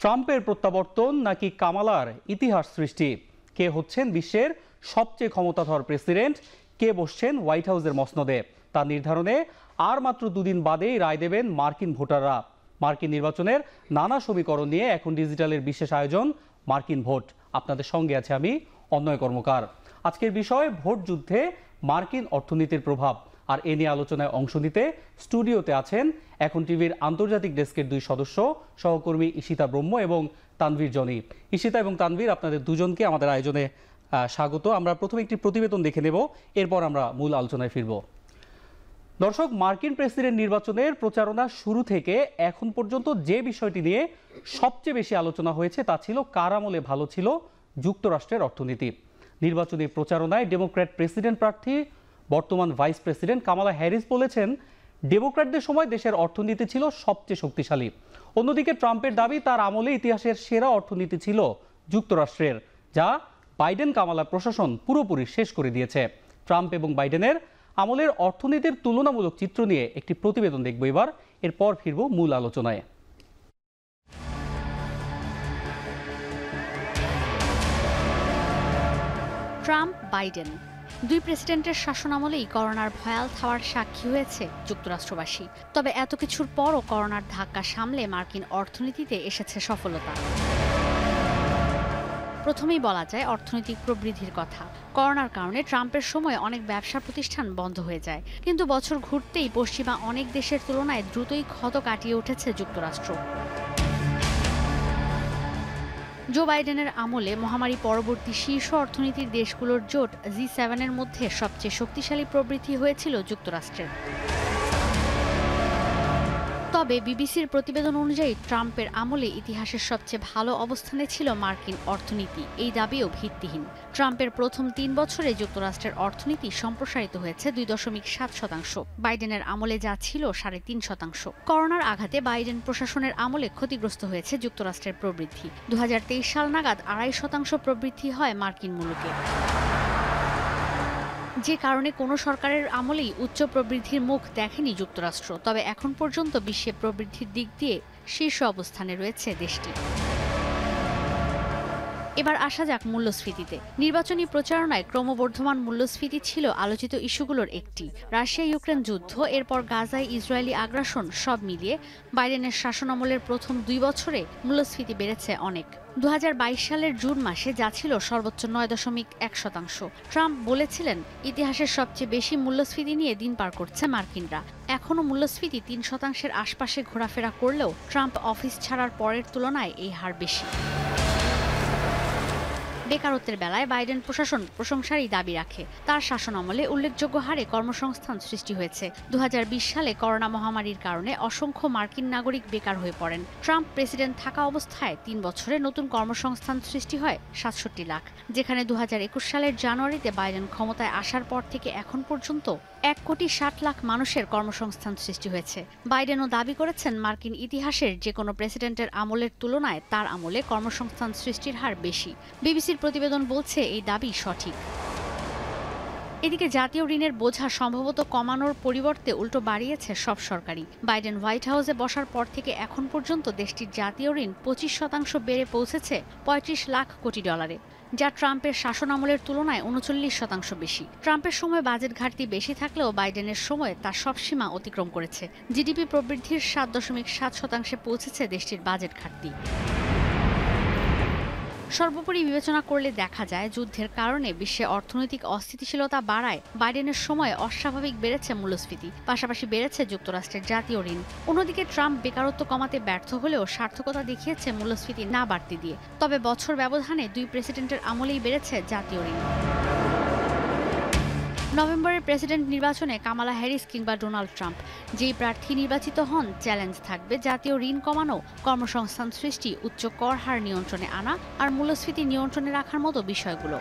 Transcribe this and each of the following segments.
ট্রাম্পের প্রত্যাবর্তন নাকি কামালার ইতিহাস সৃষ্টি? কে হচ্ছেন বিশ্বের সবচেয়ে ক্ষমতাধর প্রেসিডেন্ট? কে বসছেন হোয়াইট হাউসের মসনদে? তা নির্ধারণে আর মাত্র দুদিন বাদেই রায় দেবেন মার্কিন ভোটাররা। মার্কিন নির্বাচনের নানা সমীকরণ নিয়ে এখন ডিজিটালের বিশেষ আয়োজন মার্কিন ভোট। আপনাদের সঙ্গে আছে আমি অন্নয় কর্মকার। আজকের বিষয় ভোট যুদ্ধে মার্কিন অর্থনীতির প্রভাব। আর এ নিয়ে আলোচনায় অংশ নিতে স্টুডিওতে আছেন এখন টিভির আন্তর্জাতিক ডেস্কের দুই সদস্য, সহকর্মী ঈশিতা ব্রহ্ম এবং তানভীর জনি। ঈশিতা এবং তানভীর, আপনাদের দুজনকে আমাদের আয়োজনে স্বাগত। আমরা প্রথমে একটি প্রতিবেদন দেখে নেব, এরপর আমরা মূল আলোচনায় ফিরব। দর্শক, মার্কিন প্রেসিডেন্ট নির্বাচনের প্রচারণা শুরু থেকে এখন পর্যন্ত যে বিষয়টি নিয়ে সবচেয়ে বেশি আলোচনা হয়েছে তা ছিল কার আমলে ভালো ছিল যুক্তরাষ্ট্রের অর্থনীতি। নির্বাচনী প্রচারণায় ডেমোক্র্যাট প্রেসিডেন্ট প্রার্থী বর্তমান ভাইস প্রেসিডেন্ট কামালা হ্যারিস বলেছেন, ডেমোক্র্যাটদের সময় দেশের অর্থনীতি ছিল সবচেয়ে শক্তিশালী। অন্যদিকে ট্রাম্পের দাবি তার আমলে ইতিহাসের সেরা অর্থনীতি ছিল যুক্তরাষ্ট্রের, যা বাইডেন কামালা প্রশাসন পুরোপুরি শেষ করে দিয়েছে। ট্রাম্প এবং বাইডেনের আমলের অর্থনীতির তুলনামূলক চিত্র নিয়ে একটি প্রতিবেদন দেখব এবার, এরপর ফিরব মূল আলোচনায়। ট্রাম্প বাইডেন দুই প্রেসিডেন্টের শাসনামলেই করোনার ভয়াল থাওয়ার সাক্ষী হয়েছে যুক্তরাষ্ট্রবাসী। তবে এত কিছুর পরও করোনার ধাক্কা সামলে মার্কিন অর্থনীতিতে এসেছে সফলতা। প্রথমেই বলা যায় অর্থনৈতিক প্রবৃদ্ধির কথা। করোনার কারণে ট্রাম্পের সময় অনেক ব্যবসা প্রতিষ্ঠান বন্ধ হয়ে যায়, কিন্তু বছর ঘুরতেই পশ্চিমা অনেক দেশের তুলনায় দ্রুতই ক্ষত কাটিয়ে উঠেছে যুক্তরাষ্ট্র। জো বাইডেনের আমলে মহামারী পরবর্তী শীর্ষ অর্থনীতির দেশগুলোর জোট G7-এর মধ্যে সবচেয়ে শক্তিশালী প্রবৃদ্ধি হয়েছিল যুক্তরাষ্ট্রের। তবে বিবিসির প্রতিবেদন অনুযায়ী ট্রাম্পের আমলে ইতিহাসের সবচেয়ে ভালো অবস্থানে ছিল মার্কিন অর্থনীতি, এই দাবিও ভিত্তিহীন। ট্রাম্পের প্রথম 3 বছরে যুক্তরাষ্ট্রের অর্থনীতি সম্প্রসারিত হয়েছে 2.7%। বাইডেনের আমলে যা ছিল 3.5%। করোনার আঘাতে বাইডেন প্রশাসনের আমলে ক্ষতিগ্রস্ত হয়েছে যুক্তরাষ্ট্রের প্রবৃদ্ধি। 2023 সাল নাগাদ 2.5% প্রবৃদ্ধি হয় মার্কিন মুলুকে, যে কারণে কোনো সরকারের আমলেই উচ্চ প্রবৃদ্ধির মুখ দেখেনি যুক্তরাষ্ট্র। তবে এখন পর্যন্ত বিশ্বে প্রবৃদ্ধির দিক দিয়ে শীর্ষ অবস্থানে রয়েছে দেশটি। এবার আসা যাক মূল্যস্ফীতিতে। নির্বাচনী প্রচারণায় ক্রমবর্ধমান মূল্যস্ফীতি ছিল আলোচিত ইস্যুগুলোর একটি। রাশিয়া ইউক্রেন যুদ্ধ, এরপর গাজায় ইসরায়েলি আগ্রাসন, সব মিলিয়ে বাইডেনের শাসনামলের প্রথম 2 বছরে মূল্যস্ফীতি বেড়েছে অনেক। 2022 সালের জুন মাসে যা ছিল সর্বোচ্চ 9.1%। ট্রাম্প বলেছিলেন, ইতিহাসের সবচেয়ে বেশি মূল্যস্ফীতি নিয়ে দিন পার করছে মার্কিনরা। এখনও মূল্যস্ফীতি 3%-এর আশপাশে ঘোরাফেরা করলেও ট্রাম্প অফিস ছাড়ার পরের তুলনায় এই হার বেশি। বেকারত্বের বেলায় বাইডেন প্রশাসন প্রশংসারই দাবি রাখে। তার শাসনামলে উল্লেখযোগ্য হারে কর্মসংস্থান সৃষ্টি হয়েছে। 2020 সালে করোনা মহামারীর কারণে অসংখ্য মার্কিন নাগরিক বেকার হয়ে পড়েন। ট্রাম্প প্রেসিডেন্ট থাকা অবস্থায় 3 বছরে নতুন কর্মসংস্থান সৃষ্টি হয় 67 লাখ, যেখানে 2021 সালের জানুয়ারিতে বাইডেন ক্ষমতায় আসার পর থেকে এখন পর্যন্ত 1,60,00,000 মানুষের কর্মসংস্থান সৃষ্টি হয়েছে। বাইডেনও দাবি করেছেন, মার্কিন ইতিহাসের যে কোনো প্রেসিডেন্টের আমলের তুলনায় তার আমলে কর্মসংস্থান সৃষ্টির হার বেশি। বিবিসির প্রতিবেদন বলছে এই দাবি সঠিক। এদিকে জাতীয় ঋণের বোঝা সম্ভবত কমানোর পরিবর্তে উল্টো বাড়িয়েছে সব সরকারই। বাইডেন হোয়াইট হাউসে বসার পর থেকে এখন পর্যন্ত দেশটির জাতীয় ঋণ 25% বেড়ে পৌঁছেছে $35 লাখ কোটি, যা ট্রাম্পের শাসনামলের তুলনায় 39% বেশি। ট্রাম্পের সময় বাজেট ঘাটতি বেশি থাকলেও বাইডেনের সময় তার সব সীমা অতিক্রম করেছে। জিডিপি প্রবৃদ্ধির 7.7%-এ পৌঁছেছে দেশটির বাজেট ঘাটতি। সর্বোপরি বিবেচনা করলে দেখা যায়, যুদ্ধের কারণে বিশ্বে অর্থনৈতিক অস্থিতিশীলতা বাড়ায় বাইডেনের সময় অস্বাভাবিক বেড়েছে মূল্যস্ফীতি, পাশাপাশি বেড়েছে যুক্তরাষ্ট্রের জাতীয় ঋণ। অন্যদিকে ট্রাম্প বেকারত্ব কমাতে ব্যর্থ হলেও সার্থকতা দেখিয়েছে মূল্যস্ফীতি না বাড়তে দিয়ে। তবে বছর ব্যবধানে 2 প্রেসিডেন্টের আমলেই বেড়েছে জাতীয় ঋণ। নভেম্বরের প্রেসিডেন্ট নির্বাচনে কামালা হ্যারিস কিংবা ডোনাল্ড ট্রাম্প, যেই প্রার্থী নির্বাচিত হন, চ্যালেঞ্জ থাকবে জাতীয় ঋণ কমানো, কর্মসংস্থান সৃষ্টি, উচ্চ কর হার নিয়ন্ত্রণে আনা আর মূল্যস্ফীতি নিয়ন্ত্রণে রাখার মতো বিষয়গুলো।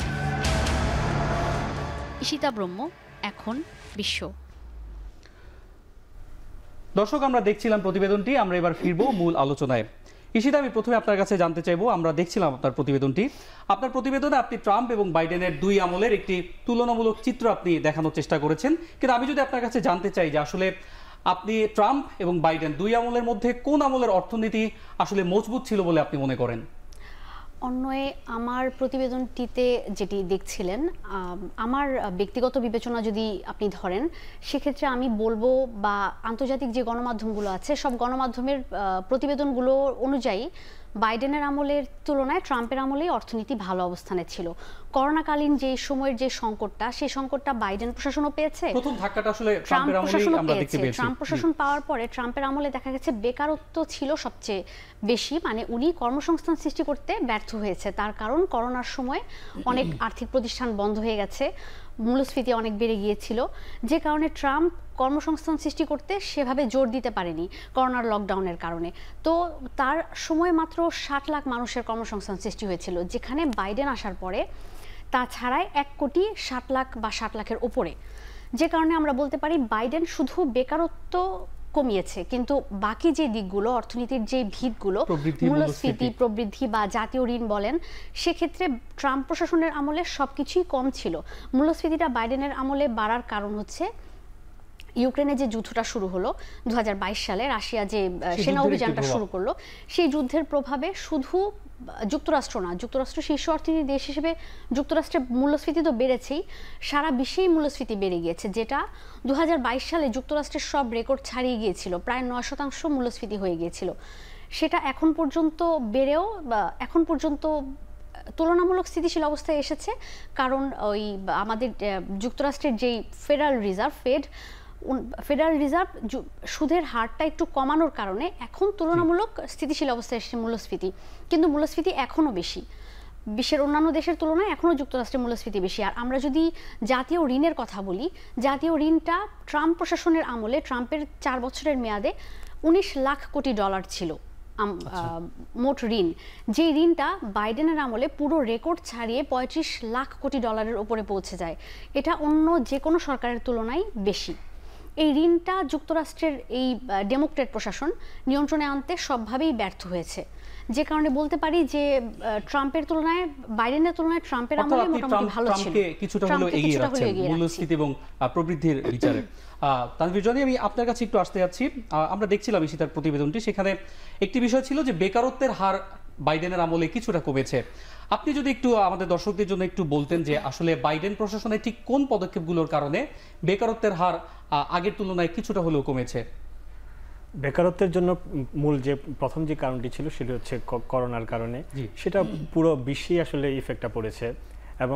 ঈশিতা ব্রহ্ম, এখন বিশ্ব। দর্শক, আমরা দেখছিলাম প্রতিবেদনটি, আমরা এবার ফিরব মূল আলোচনায়। ঈশিতা, আমি প্রথমে আপনার কাছে জানতে চাইবো, আমরা দেখছিলাম আপনার প্রতিবেদনটি। আপনার প্রতিবেদনে আপনি ট্রাম্প এবং বাইডেনের 2 আমলের একটি তুলনামূলক চিত্র আপনি দেখানোর চেষ্টা করেছেন, কিন্তু আমি যদি আপনার কাছে জানতে চাই যে আসলে আপনি ট্রাম্প এবং বাইডেন দুই আমলের মধ্যে কোন আমলের অর্থনীতি আসলে মজবুত ছিল বলে আপনি মনে করেন? অন্যয়ে আমার প্রতিবেদনটিতে যেটি দেখছিলেন, আমার ব্যক্তিগত বিবেচনা যদি আপনি ধরেন, সেক্ষেত্রে আমি বলবো বা আন্তর্জাতিক যে গণমাধ্যমগুলো আছে সব গণমাধ্যমের প্রতিবেদনগুলো অনুযায়ী বাইডেনের আমলের তুলনায় ট্রাম্পের আমলেই অর্থনীতি ভালো অবস্থানে ছিল। করোনাকালীন যে সময়ের যে সংকটটা, সেই সংকটটা বাইডেন প্রশাসনও পেয়েছে, প্রথম ধাক্কাটা আসলে ট্রাম্প ট্রাম্পের আমলেই প্রশাসনও আমরা দেখতে পেয়েছে। পেয়েছি। ট্রাম্প প্রশাসন পাওয়ার পরে ট্রাম্পের আমলে দেখা গেছে বেকারত্ব ছিল সবচেয়ে বেশি, মানে উনি কর্মসংস্থান সৃষ্টি করতে ব্যর্থ হয়েছে। তার কারণ করোনার সময় অনেক আর্থিক প্রতিষ্ঠান বন্ধ হয়ে গেছে, মূল্যস্ফীতি অনেক বেড়ে গিয়েছিল, যে কারণে ট্রাম্প কর্মসংস্থান সৃষ্টি করতে সেভাবে জোর দিতে পারেনি করোনার লকডাউনের কারণে। তো তার সময় মাত্র 60 লাখ মানুষের কর্মসংস্থান সৃষ্টি হয়েছিল, যেখানে বাইডেন আসার পরে তা ছাড়াই 1,60,00,000 বা 60 লাখের উপরে। যে কারণে আমরা বলতে পারি বাইডেন শুধু বেকারত্ব কমিয়েছে, কিন্তু বাকি যে দিকগুলো অর্থনীতির যে ভিতগুলো, মূল্যস্ফীতি, প্রবৃদ্ধি বা জাতীয় ঋণ বলেন, সেক্ষেত্রে ট্রাম্প প্রশাসনের আমলে সবকিছুই কম ছিল। মূল্যস্ফীতিটা বাইডেনের আমলে বাড়ার কারণ হচ্ছে ইউক্রেনে যে যুদ্ধটা শুরু হলো 2022 সালে, রাশিয়া যে সেনা অভিযানটা শুরু করলো, সেই যুদ্ধের প্রভাবে শুধু যুক্তরাষ্ট্র না, যুক্তরাষ্ট্র শীর্ষ অর্থনীতি দেশ হিসেবে যুক্তরাষ্ট্রের মূল্যস্ফীতি তো বেড়েছেই, সারা বিশ্বেই মূল্যস্ফীতি বেড়ে গিয়েছে, যেটা 2022 সালে যুক্তরাষ্ট্রের সব রেকর্ড ছাড়িয়ে গিয়েছিল, প্রায় 9% মূল্যস্ফীতি হয়ে গিয়েছিল। সেটা এখন পর্যন্ত বেড়েও এখন পর্যন্ত তুলনামূলক স্থিতিশীল অবস্থায় এসেছে, কারণ ওই আমাদের যুক্তরাষ্ট্রের যেই ফেডারেল রিজার্ভ সুদের হারটা একটু কমানোর কারণে এখন তুলনামূলক স্থিতিশীল অবস্থায় এসেছে মূল্যস্ফীতি। কিন্তু মূল্যস্ফীতি এখনও বেশি, বিশ্বের অন্যান্য দেশের তুলনায় এখনও যুক্তরাষ্ট্রের মূল্যস্ফীতি বেশি। আর আমরা যদি জাতীয় ঋণের কথা বলি, জাতীয় ঋণটা ট্রাম্প প্রশাসনের আমলে, ট্রাম্পের 4 বছরের মেয়াদে 19 লাখ কোটি ডলার ছিল মোট ঋণ। যে ঋণটা বাইডেনের আমলে পুরো রেকর্ড ছাড়িয়ে 35 লাখ কোটি ডলারের উপরে পৌঁছে যায়। এটা অন্য যে কোনো সরকারের তুলনায় বেশি। এই ঋণটা যুক্তরাষ্ট্রের এই ডেমোক্রেট প্রশাসন নিয়ন্ত্রণে আনতে সবভাবেই ব্যর্থ হয়েছে, যে কারণে বলতে পারি যে ট্রাম্পের তুলনায়, বাইডেনের তুলনায় ট্রাম্পের আমলে মোটামুটি ভালো ছিল। কিছুটা হলো এগিয়ে রাখছেন মূল্যস্ফীতি এবং প্রবৃদ্ধির বিচারে। তানভীর জানি, আমি আপনার কাছে একটু আসতে যাচ্ছি। আমরা দেখছিলাম ইশিতার প্রতিবেদনটি, সেখানে একটি বিষয় ছিল যে বেকারত্বের হার বাইডেনের আমলে কিছুটা কমেছে। আপনি যদি একটু আমাদের দর্শকদের জন্য একটু বলতেন যে আসলে বাইডেন প্রশাসনের ঠিক কোন পদক্ষেপগুলোর কারণে বেকারত্বের হার আগের তুলনায় কিছুটা হলেও কমেছে? বেকারত্বের জন্য মূল যে প্রথম যে কারণটি ছিল সেটা হচ্ছে করোনার কারণে, সেটা পুরো বিশ্বেই আসলে ইফেক্টটা পড়েছে। এবং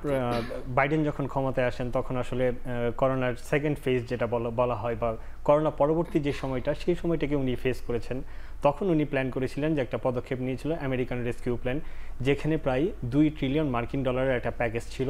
বাইডেন যখন ক্ষমতায় আসেন তখন আসলে করোনার সেকেন্ড ফেজ যেটা বলা হয়, বা করোনা পরবর্তী যে সময়টা, সেই সময়টাকে উনি ফেস করেছেন। তখন উনি প্ল্যান করেছিলেন যে একটা পদক্ষেপ নিয়েছিল আমেরিকান রেস্কিউ প্ল্যান, যেখানে প্রায় 2 ট্রিলিয়ন মার্কিন ডলারের একটা প্যাকেজ ছিল।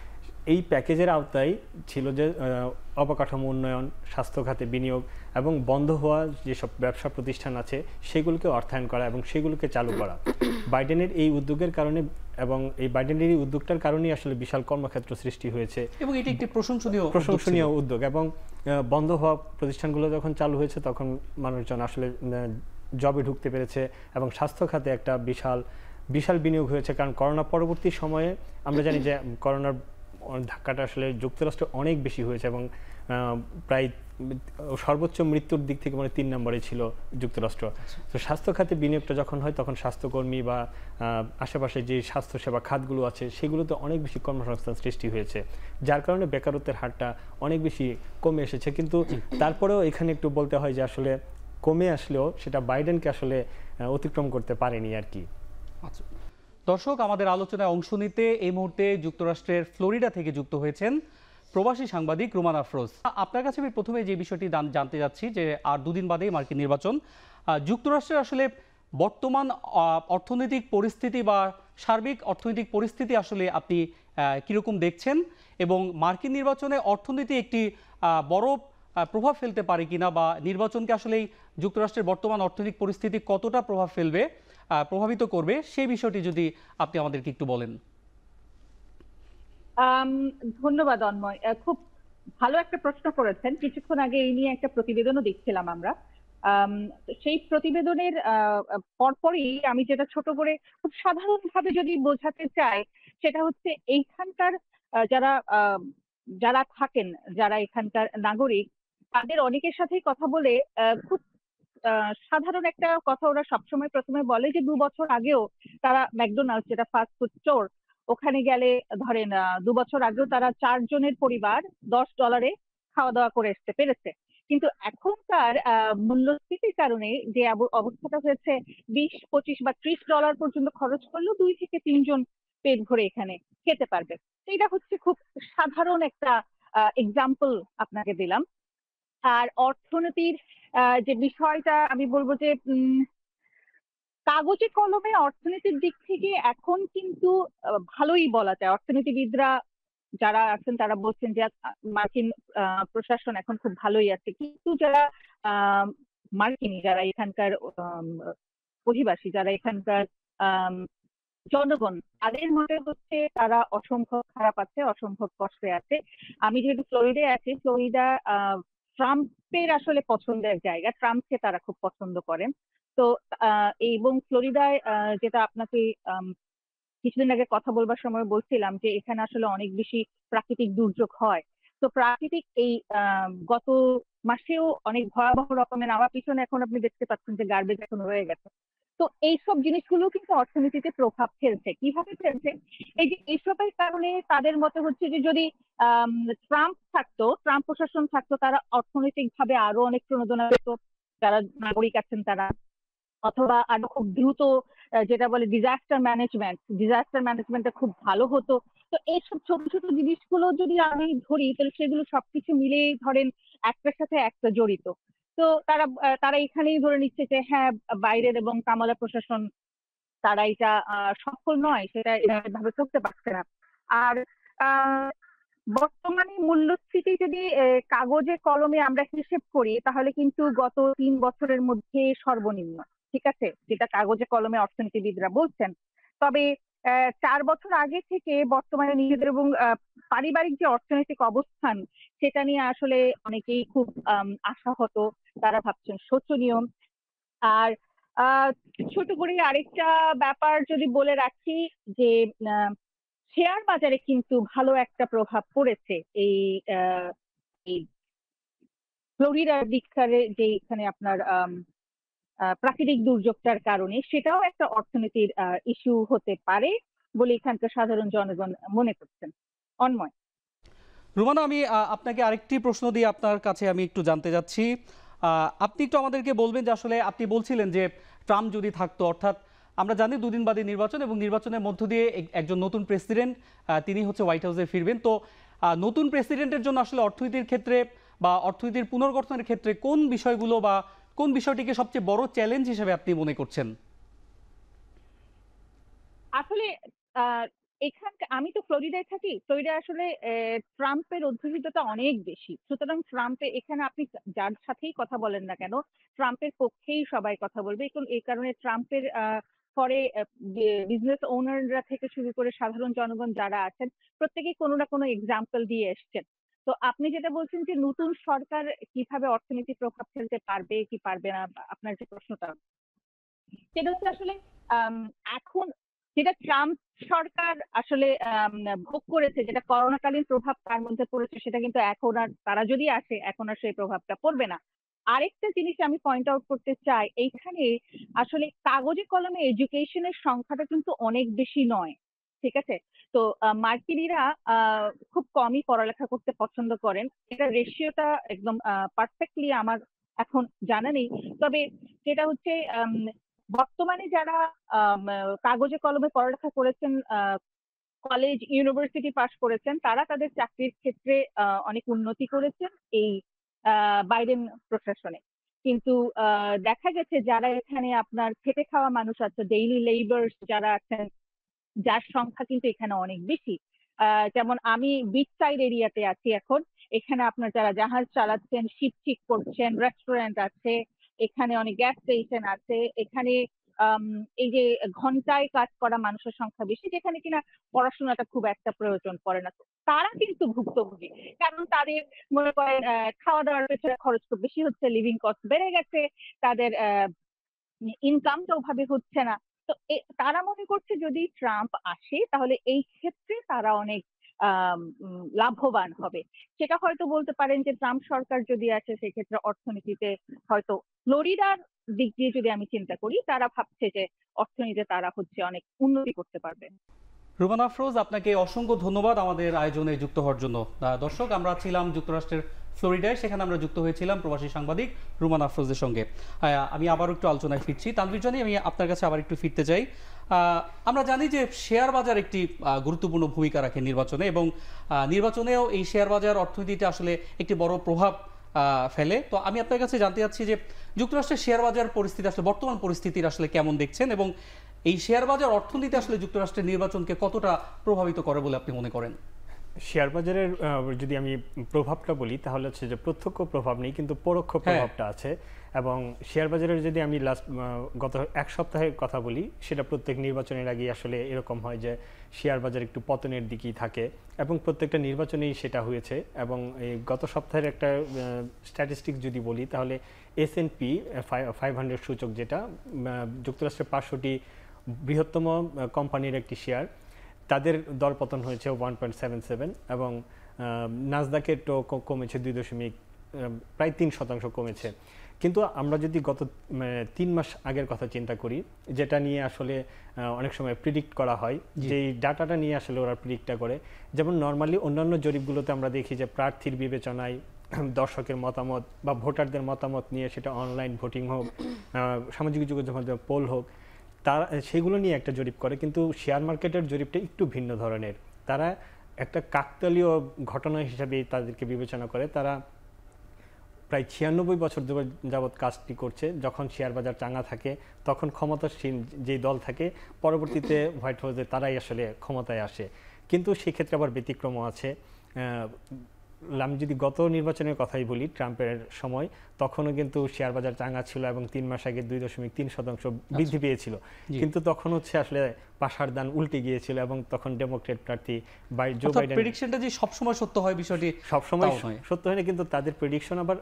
এই প্যাকেজের আওতায় ছিল যে অবকাঠামো উন্নয়ন, স্বাস্থ্য খাতে বিনিয়োগ এবং বন্ধ হওয়া যেসব ব্যবসা প্রতিষ্ঠান আছে সেগুলোকে অর্থায়ন করা এবং সেগুলোকে চালু করা। বাইডেনের এই উদ্যোগের কারণে এবং এই বাইডেনের এই উদ্যোগটার কারণেই আসলে বিশাল কর্মক্ষেত্র সৃষ্টি হয়েছে এবং এটি একটি প্রশংসনীয় উদ্যোগ। এবং বন্ধ হওয়া প্রতিষ্ঠানগুলো যখন চালু হয়েছে তখন মানুষজন আসলে জবে ঢুকতে পেরেছে এবং স্বাস্থ্য খাতে একটা বিশাল বিনিয়োগ হয়েছে। কারণ করোনা পরবর্তী সময়ে আমরা জানি যে করোনার ধাক্কাটা আসলে যুক্তরাষ্ট্রে অনেক বেশি হয়েছে এবং প্রায় সর্বোচ্চ মৃত্যুর দিক থেকে মানে 3 নম্বরে ছিল যুক্তরাষ্ট্র। তো স্বাস্থ্য খাতে বিনিয়োগটা যখন হয় তখন স্বাস্থ্যকর্মী বা আশেপাশে যে স্বাস্থ্যসেবা খাতগুলো আছে সেগুলোতে অনেক বেশি কর্মসংস্থান সৃষ্টি হয়েছে, যার কারণে বেকারত্বের হারটা অনেক বেশি কমে এসেছে। কিন্তু তারপরেও এখানে একটু বলতে হয় যে আসলে কমে আসলেও সেটা বাইডেনকে আসলে অতিক্রম করতে পারেনি আর কি। আচ্ছা দর্শক, আমাদের আলোচনায় অংশ নিতে এই মুহূর্তে যুক্তরাষ্ট্রের ফ্লোরিডা থেকে যুক্ত হয়েছেন প্রবাসী সাংবাদিক রুমান আফরোজ। আপনার কাছে আমি প্রথমে যে বিষয়টি জানতে যাচ্ছি যে আর 2 দিন বাদেই মার্কিন নির্বাচন। যুক্তরাষ্ট্রের আসলে বর্তমান অর্থনৈতিক পরিস্থিতি বা সার্বিক অর্থনৈতিক পরিস্থিতি আসলে আপনি কীরকম দেখছেন, এবং মার্কিন নির্বাচনে অর্থনীতি একটি বড় প্রভাব ফেলতে পারে কিনা, বা নির্বাচনকে আসলে যুক্তরাষ্ট্রের বর্তমান অর্থনৈতিক পরিস্থিতি কতটা প্রভাবিত করবে, সেই বিষয়টি যদি আপনি আমাদেরকে একটু বলেন। ধন্যবাদ অন্ময়, খুব ভালো একটা প্রশ্ন করেছেন। কিছুক্ষণ আগে এই নিয়ে একটা প্রতিবেদনও দেখছিলাম আমরা। সেই প্রতিবেদনের পরপরই আমি যেটা ছোট করে খুব সাধারণভাবে যদি বোঝাতে চাই, সেটা হচ্ছে এইখানকার যারা থাকেন, যারা এখানকার নাগরিক, তাদের অনেকের সাথেই কথা বলে খুব সাধারণ একটা কথা ওরা সবসময় প্রথমে বলে যে 2 বছর আগেও তারা ম্যাকডোনাল্ডস, যেটা ফাস্ট ফুড স্টোর, ওখানে গেলে ধরেন 2 বছর আগেও তারা 4 জনের পরিবার $10 খাওয়া দাওয়া করে আসতে পেরেছে। কিন্তু এখনকার মূল্যস্ফীতির কারণে যে অবস্থাটা হয়েছে, 20, 25 বা 30 ডলার পর্যন্ত খরচ করলেও 2 থেকে 3 জন পেট ভরে এখানে খেতে পারবে। তো এটা হচ্ছে খুব সাধারণ একটা এক্সাম্পল আপনাকে দিলাম। আর অর্থনীতির যে বিষয়টা আমি বলবো যে কাগজে কলমে অর্থনীতির দিক থেকে এখন কিন্তু ভালোই বলা যায়। অর্থনীতিবিদরা যারা আছেন তারা বলছেন যে মার্কিন প্রশাসন এখন খুব ভালোই আছে, কিন্তু যারা মার্কিনী, যারা এখানকার অধিবাসী, যারা এখানকার জনগণ, তাদের মতে হচ্ছে তারা অসম্ভব খারাপ আছে, অসম্ভব কষ্টে আছে। আমি যেহেতু ফ্লোরিডায় আছি, ফ্লোরিডা ট্রাম্পের আসলে পছন্দের জায়গা, ট্রাম্পকে তারা খুব পছন্দ করেন। তো এবং ফ্লোরিডায় যেটা আপনাকে কিছুদিন আগে কথা বলবার সময় বলছিলাম যে এখানে আসলে অনেক বেশি প্রাকৃতিক দুর্যোগ হয়। তো প্রাকৃতিক এই গত মাসেও অনেক ভয়াবহ রকমের, আমার পিছনে এখন আপনি দেখতে পাচ্ছেন যে গার্বেজ এখন রয়ে গেছে। তো এইসব জিনিসগুলো কিন্তু অর্থনীতিতে প্রভাব ফেলছে। কিভাবে ফেলছে? এই যে এইসবের কারণে তাদের মতে হচ্ছে যে যদি ট্রাম্প প্রশাসন থাকতো, তারা অর্থনৈতিক ভাবে আরো অনেক প্রণোদনা পেত, যারা নাগরিক আছেন তারা, অথবা আরো খুব দ্রুত যেটা বলে ডিজাস্টার ম্যানেজমেন্টটা খুব ভালো হতো। তো এইসব ছোট ছোট জিনিসগুলো যদি আমি ধরি, তাহলে সেগুলো সবকিছু মিলেই ধরেন একটার সাথে একটা জড়িত। তো তারা এখানেই ধরে নিচ্ছে যে হ্যাঁ, বাইরের এবং কামালা প্রশাসন তারা এটা সফল নয়, সেটা এভাবে করতে পারছে না। আর আহ বর্তমানে মূল্যস্ফীতি যদি কাগজে কলমে আমরা হিসেব করি, তাহলে কিন্তু গত 3 বছরের মধ্যে সর্বনিম্ন, ঠিক আছে, যেটা কাগজে কলমে অর্থনীতিবিদরা বলছেন। তবে 4 বছর আগে থেকে বর্তমানে নিজেদের এবং পারিবারিক যে অর্থনৈতিক অবস্থান, সেটা নিয়ে আসলে অনেকেই খুব আশাহত, তারা ভাবছেন শোচনীয়। আর আহ ছোট করে আরেকটা ব্যাপার যদি বলে রাখি, যে শেয়ার বাজারে কিন্তু ভালো একটা প্রভাব পড়েছে এই এই ফ্লোরিডার দিককারে, যে এখানে আপনার প্রাকৃতিক দুর্যোগটার কারণে, সেটাও একটা অর্থনীতির ইস্যু হতে পারে বলে এখানকার সাধারণ জনগণ মনে করছেন। অন্ময়। রুমানা, আমি আপনাকে আরেকটি প্রশ্ন দিয়ে আপনার কাছে আমি একটু জানতে যাচ্ছি। আপনি একটু আমাদেরকে বলবেন যে আসলে আপনি বলছিলেন যে ট্রাম্প যদি থাকতো, অর্থাৎ আমরা জানি দুদিন বাদে নির্বাচন, এবং নির্বাচনের মধ্য দিয়ে একজন নতুন প্রেসিডেন্ট তিনি হচ্ছে হোয়াইট হাউসে ফিরবেন। তো নতুন প্রেসিডেন্টের জন্য আসলে অর্থনীতির ক্ষেত্রে বা অর্থনীতির পুনর্গঠনের ক্ষেত্রে কোন বিষয়গুলো বা কোন বিষয়টিকে সবচেয়ে বড় চ্যালেঞ্জ হিসেবে আপনি মনে করছেন? আসলে আমি তো ফ্লোরিডায় থাকি। ফ্লোরিডায় আসলে ট্রাম্পের অধ্যুষিততা অনেক বেশি। সুতরাং এখানে আপনি যার সাথেই কথা বলেন না কেন, ট্রাম্পের পক্ষেই সবাই কথা বলবে। এখন এই কারণে ট্রাম্পের পরে বিজনেস ওনাররা থেকে শুরু করে সাধারণ জনগণ যারা আছেন, প্রত্যেকেই কোনো না কোনো এক্সাম্পল দিয়ে এসছেন। তো আপনি যেটা বলছেন যে নতুন সরকার কিভাবে অর্থনীতি প্রভাব ফেলতে পারবে কি পারবে না, আপনার যে প্রশ্নটা, সেটা হচ্ছে আসলে এখন যেটা ট্রাম্প সরকার আসলে ভোগ করেছে, যেটা করোনাকালীন প্রভাব তার মধ্যে পড়েছে, সেটা কিন্তু এখন আর, তারা যদি আসে এখন আর সেই প্রভাবটা পড়বে না। আরেকটা জিনিস আমি পয়েন্ট আউট করতে চাই, এইখানে আসলে কাগজে কলমে এডুকেশনের সংখ্যাটা কিন্তু অনেক বেশি নয়, ঠিক আছে। তো মার্কিনীরা খুব কমই পড়ালেখা করতে পছন্দ করেন। এটা রেশিওটা একদম পারফেক্টলি আমার এখন জানা নেই। তবে যেটা হচ্ছে বর্তমানে যারা কাগজে কলমে পড়ালেখা করেছেন, কলেজ ইউনিভার্সিটি পাশ করেছেন, তারা তাদের চাকরির ক্ষেত্রে অনেক উন্নতি করেছেন এই বাইডেন প্রশাসনে। কিন্তু দেখা গেছে যারা এখানে আপনার খেটে খাওয়া মানুষ আছে, ডেইলি লেবার্স যারা আছেন, যার সংখ্যা কিন্তু এখানে অনেক বেশি। যেমন আমি বিচ সাইড এরিয়াতে আছি এখন। এখানে আপনার যারা জাহাজ চালাচ্ছেন, শিপ ঠিক করছেন, রেস্টুরেন্ট আছে, এখানে অনেক গ্যাস স্টেশন আছে, এখানে এই যে ঘন্টায় কাজ করা মানুষের সংখ্যা বেশি, যেখানে কিনা পড়াশোনাটা খুব একটা প্রয়োজন পড়ে না। তারা কিন্তু ভুক্তভোগী, কারণ তাদের মনে করেন খাওয়া দাওয়ার পেছনে খরচ খুব বেশি হচ্ছে, লিভিং কস্ট বেড়ে গেছে, তাদের ইনকামটা ওভাবে হচ্ছে না। তো তারা মনে করছে যদি ট্রাম্প আসে, তাহলে এই ক্ষেত্রে তারা অনেক লাভবান হবে। সেটা হয়তো বলতে পারেন যে ট্রাম্প সরকার যদি আছে সেক্ষেত্রে অর্থনীতিতে হয়তো ফ্লোরিডার দিক দিয়ে যদি আমি চিন্তা করি, তারা ভাবছে যে অর্থনীতিতে তারা হচ্ছে অনেক উন্নতি করতে পারবে। রুমান আফরোজ, আপনাকে অসংখ্য ধন্যবাদ আমাদের আয়োজনে যুক্ত হওয়ার জন্য। দর্শক, আমরা ছিলাম যুক্তরাষ্ট্রের ফ্লোরিডায়, সেখানে আমরা যুক্ত হয়েছিলাম প্রবাসী সাংবাদিক রুমান আফরোজের সঙ্গে। আমি আবার একটু আলোচনায় ফিরছি। তানভীর জানি, আমি আপনার কাছে আবার একটু ফিরতে চাই। আমরা জানি যে শেয়ার বাজার একটি গুরুত্বপূর্ণ ভূমিকা রাখে নির্বাচনে, এবং নির্বাচনেও এই শেয়ার বাজার অর্থনীতিতে আসলে একটি বড় প্রভাব ফেলে। তো আমি আপনার কাছে জানতে চাচ্ছি যে যুক্তরাষ্ট্রের শেয়ার বাজার পরিস্থিতি আসলে বর্তমান পরিস্থিতির আসলে কেমন দেখছেন, এবং এই শেয়ার বাজার অর্থনীতি আসলে যুক্তরাষ্ট্রের নির্বাচনকে কতটা প্রভাবিত করে বলে আপনি মনে করেন? শেয়ার বাজারের যদি আমি প্রভাবটা বলি তাহলে হচ্ছে যে প্রত্যক্ষ প্রভাব নেই, কিন্তু পরোক্ষ প্রভাবটা আছে। এবং শেয়ার বাজারের যদি আমি গত এক সপ্তাহের কথা বলি, সেটা প্রত্যেক নির্বাচনের আগে আসলে এরকম হয় যে শেয়ার বাজার একটু পতনের দিকেই থাকে, এবং প্রত্যেকটা নির্বাচনেই সেটা হয়েছে। এবং এই গত সপ্তাহের একটা স্ট্যাটিস্টিক্স যদি বলি তাহলে S&P 500 সূচক, যেটা যুক্তরাষ্ট্রের 500টি বৃহত্তম কোম্পানির একটি শেয়ার, তাদের দরপতন হয়েছে 1.77, এবং নাসদাকের তো কমেছে প্রায় 3% কমেছে। কিন্তু আমরা যদি গত 3 মাস আগের কথা চিন্তা করি, যেটা নিয়ে আসলে অনেক সময় প্রিডিক্ট করা হয়, যেই ডাটাটা নিয়ে আসলে ওরা প্রিডিক্টটা করে, যেমন নর্মালি অন্যান্য জরিপগুলোতে আমরা দেখি যে প্রার্থীর বিবেচনায় দর্শকের মতামত বা ভোটারদের মতামত নিয়ে, সেটা অনলাইন ভোটিং হোক, সামাজিক যোগাযোগ মাধ্যমে পোল হোক, তারা সেগুলো নিয়ে একটা জরিপ করে। কিন্তু শেয়ার মার্কেটের জরিপটা একটু ভিন্ন ধরনের। তারা একটা কাকতালীয় ঘটনা হিসাবে তাদেরকে বিবেচনা করে। তারা প্রায় 96 বছর যাবৎ কাজটি করছে। যখন শেয়ার বাজার চাঙা থাকে, তখন ক্ষমতাসীন যেই দল থাকে, পরবর্তীতে হোয়াইট হাউসে তারাই আসলে ক্ষমতায় আসে। কিন্তু সেক্ষেত্রে আবার ব্যতিক্রমও আছে। আমি যদি গত নির্বাচনের কথাই বলি, ট্রাম্পের সময়, তখনও কিন্তু শেয়ার বাজার চাঙা ছিল, এবং 3 মাস আগে 2.3% বৃদ্ধি পেয়েছিল। কিন্তু তখন হচ্ছে আসলে পাশার দান উল্টে গিয়েছিল, এবং তখন ডেমোক্রেট প্রার্থী জো বাইডেন। প্রেডিকশনটা যে সবসময় সত্য হয়, বিষয়টি সবসময় সত্য হয় না, কিন্তু তাদের প্রেডিকশন আবার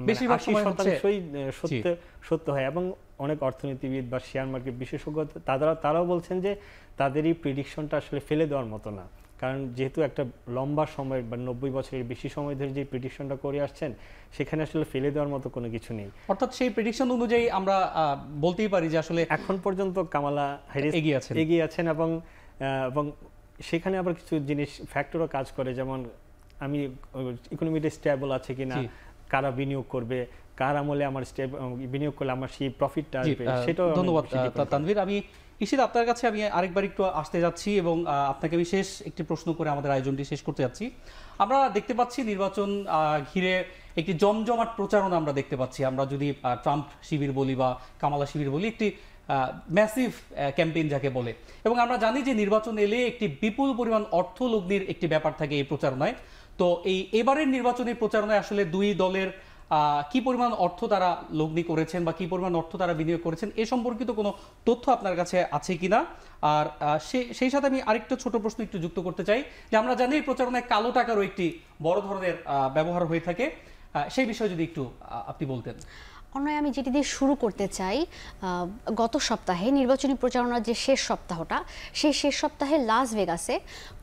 80%ই সত্য হয়। এবং অনেক অর্থনীতিবিদ বা শেয়ার মার্কেট বিশেষজ্ঞ তারাও বলছেন যে তাদের এই প্রেডিকশনটা আসলে ফেলে দেওয়ার মতো না। কারণ যেহেতু একটা লম্বা সময় বা 90 বছরের বেশি সময় ধরে যে প্রেডিকশনটা করে আসছেন, সেখানে আসলে ফেলে দেওয়ার মতো কোনো কিছু নেই। অর্থাৎ সেই প্রেডিকশন অনুযায়ী আমরা বলতেই পারি যে আসলে এখন পর্যন্ত কামালা হ্যারিস এগিয়ে আছেন। এবং সেখানে আবার কিছু জিনিস ফ্যাক্টরও কাজ করে, যেমন আমি ইকোনমিটা স্টেবল আছে কিনা, কারা বিনিয়োগ করবে, কার আমলে আমার বিনিয়োগ করলে আমার সেই প্রফিটটা আসবে, সেটাও। ধন্যবাদ তানভীর। আমি ঈশিত, আপনার কাছে আমি আরেকবার একটু আসতে যাচ্ছি, এবং আপনাকে আমি শেষ একটি প্রশ্ন করে আমাদের আয়োজনটি শেষ করতে যাচ্ছি। আমরা দেখতে পাচ্ছি নির্বাচন ঘিরে একটি জমজমাট প্রচারণা আমরা দেখতে পাচ্ছি। আমরা যদি ট্রাম্প শিবির বলি বা কামালা শিবির বলি, একটি ম্যাসিভ ক্যাম্পেইন যাকে বলে, এবং আমরা জানি যে নির্বাচন এলে একটি বিপুল পরিমাণ অর্থ লগ্নির একটি ব্যাপার থাকে এই প্রচারণায়। তো এবারের নির্বাচনী প্রচারণায় আসলে দুই দলের কি পরিমাণ অর্থ তারা লগ্নি করেছেন বা কি পরিমাণ অর্থ তারা বিনিয়োগ করেছেন, এ সম্পর্কিত কোনো তথ্য আপনার কাছে আছে কিনা? আর সেই সাথে আমি আরেকটা ছোট প্রশ্ন একটু যুক্ত করতে চাই, যে আমরা জানি এই প্রচারণায় কালো টাকারও একটি বড় ধরনের ব্যবহার হয়ে থাকে। সেই বিষয়ে যদি একটু আপনি বলতেন। অনয়, আমি যেটি দিয়ে শুরু করতে চাই, গত সপ্তাহে নির্বাচনী প্রচারণার যে শেষ সপ্তাহটা, সেই শেষ সপ্তাহে লাস ভেগাসে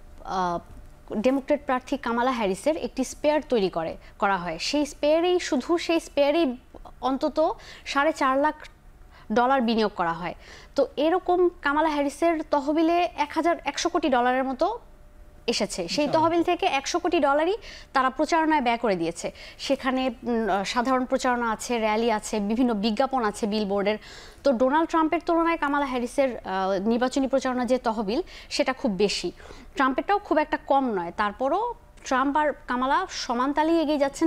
ডেমোক্রেট প্রার্থী কামালা হ্যারিসের একটি স্পেয়ার তৈরি করা হয়। সেই স্পেয়ারেই অন্তত $4.5 লাখ বিনিয়োগ করা হয়। তো এরকম কামালা হ্যারিসের তহবিলে $100 কোটি মতো এসেছে। সেই তহবিল থেকে $100 কোটি তারা প্রচারণায় ব্যয় করে দিয়েছে। সেখানে সাধারণ প্রচারণা আছে, র্যালি আছে, বিভিন্ন বিজ্ঞাপন আছে বিলবোর্ডের। তো ডোনাল্ড ট্রাম্পের তুলনায় কামালা হ্যারিসের নির্বাচনী প্রচারণা যে তহবিল, সেটা খুব বেশি। ট্রাম্পেরটাও খুব একটা কম নয়। তারপরও ট্রাম্প আর কামালা সমান তালেই এগিয়ে যাচ্ছেন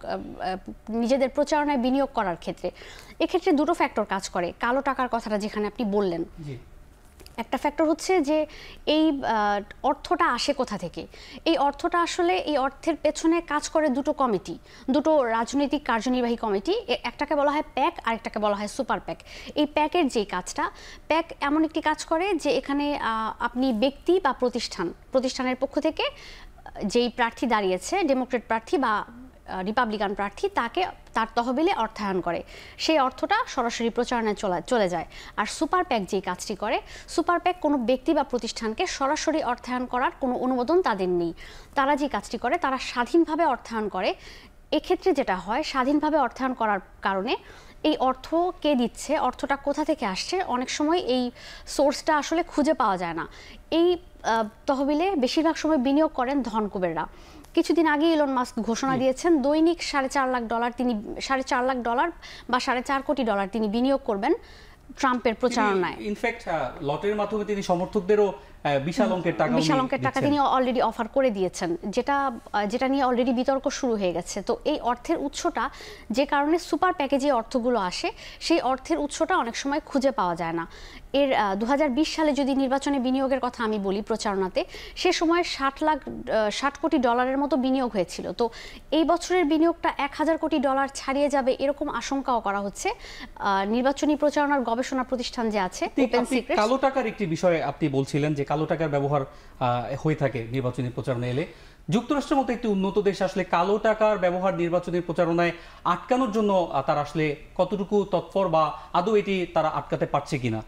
নিজেদের প্রচারণায় বিনিয়োগ করার ক্ষেত্রে। এক্ষেত্রে দুটো ফ্যাক্টর কাজ করে। কালো টাকার কথাটা যেখানে আপনি বললেন, একটা ফ্যাক্টর হচ্ছে যে এই অর্থটা আসে কোথা থেকে। এই অর্থটা আসলে, এই অর্থের পেছনে কাজ করে দুটো রাজনৈতিক কার্যনির্বাহী কমিটি। একটাকে বলা হয় প্যাক, আরেকটাকে বলা হয় সুপার প্যাক। এই প্যাকের যেই কাজটা, প্যাক এমন একটি কাজ করে যে এখানে আপনি ব্যক্তি বা প্রতিষ্ঠানের পক্ষ থেকে যেই প্রার্থী দাঁড়িয়েছে, ডেমোক্রেট প্রার্থী বা রিপাবলিকান প্রার্থী তার তহবিলে অর্থায়ন করে, সেই অর্থটা সরাসরি প্রচারণায় চলে যায়। আর সুপার প্যাক যেই কাজটি করে, সুপার প্যাক কোনো ব্যক্তি বা প্রতিষ্ঠানকে সরাসরি অর্থায়ন করার কোনো অনুমোদন তাদের নেই। তারা যে কাজটি করে, তারা স্বাধীনভাবে অর্থায়ন করে। এক্ষেত্রে যেটা হয়, স্বাধীনভাবে অর্থায়ন করার কারণে এই অর্থ কে দিচ্ছে, অর্থটা কোথা থেকে আসছে, অনেক সময় এই সোর্সটা আসলে খুঁজে পাওয়া যায় না। এই তহবিলে বেশিরভাগ সময় বিনিয়োগ করেন ধনকুবেররা। কিছুদিন আগে ইলন মাস্ক ঘোষণা দিয়েছেন দৈনিক $4.5 লাখ তিনি $4.5 লাখ বা $4.5 কোটি তিনি বিনিয়োগ করবেন ট্রাম্পের প্রচারণায়। ইনফ্যাক্ট লটের মাধ্যমে তিনি সমর্থকদেরও বিশাল অঙ্কের টাকা তিনি অলরেডি অফার করে দিয়েছেন, যেটা নিয়ে অলরেডি বিতর্ক শুরু হয়ে গেছে। তো এই অর্থের উৎসটা, যে কারণে সুপার প্যাকেজে অর্থগুলো আসে, সেই অর্থের উৎসটা অনেক সময় খুঁজে পাওয়া যায় না। এর 2020 সালে যদি নির্বাচনে বিনিয়োগের কথা আমি বলি প্রচারণাতে, সে সময় $60 কোটি মতো বিনিয়োগ হয়েছিল। তো এই বছরের বিনিয়োগটা $1000 কোটি ছাড়িয়ে যাবে এরকম আশঙ্কাও করা হচ্ছে। নির্বাচনী প্রচারণার গবেষণা প্রতিষ্ঠান যে আছে ওপেন সিক্রেটস, কালো টাকার একটি বিষয় আপনি বলছিলেন যে কালো টাকার ব্যবহার হয়ে থাকে নির্বাচনী প্রচারণা এলে। যুক্তরাষ্ট্রের মতো একটি উন্নত দেশ আসলে কালো টাকার ব্যবহার নির্বাচনী প্রচারণায় আটকানোর জন্য তারা আসলে কতটুকু তৎপর, বা আদৌ এটি তারা আটকাতে পারছে কিনা?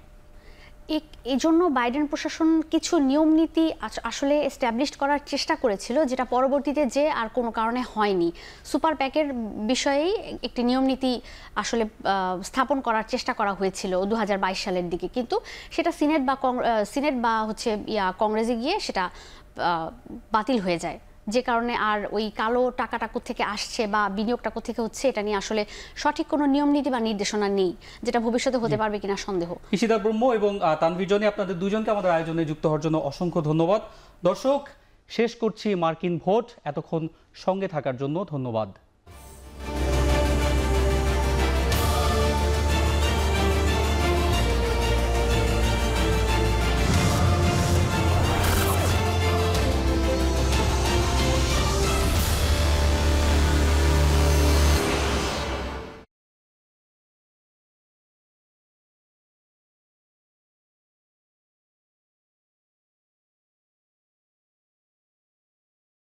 এই জন্য বাইডেন প্রশাসন কিছু নিয়ম নীতি আসলে এস্টাবলিশ করার চেষ্টা করেছিল, যেটা পরবর্তীতে যে আর কোনো কারণে হয়নি। সুপার প্যাকের বিষয়েই একটি নিয়ম নীতি আসলে স্থাপন করার চেষ্টা করা হয়েছিল 2022 সালের দিকে, কিন্তু সেটা সিনেট বা কংগ্রেসে গিয়ে সেটা বাতিল হয়ে যায়, যে কারণে আর ওই কালো টাকাটা কোত্থেকে আসছে বা বিনিয়োগটা কোত্থেকে হচ্ছে এটা নিয়ে আসলে সঠিক কোনো নিয়ম নীতি বা নির্দেশনা নেই, যেটা ভবিষ্যতে হতে পারবে কিনা সন্দেহ। ঈশিতা ব্রহ্ম এবং তানভীর জনি, আপনাদের দুজনকে আমাদের আয়োজনে যুক্ত হওয়ার জন্য অসংখ্য ধন্যবাদ। দর্শক, শেষ করছি মার্কিন ভোট। এতক্ষণ সঙ্গে থাকার জন্য ধন্যবাদ।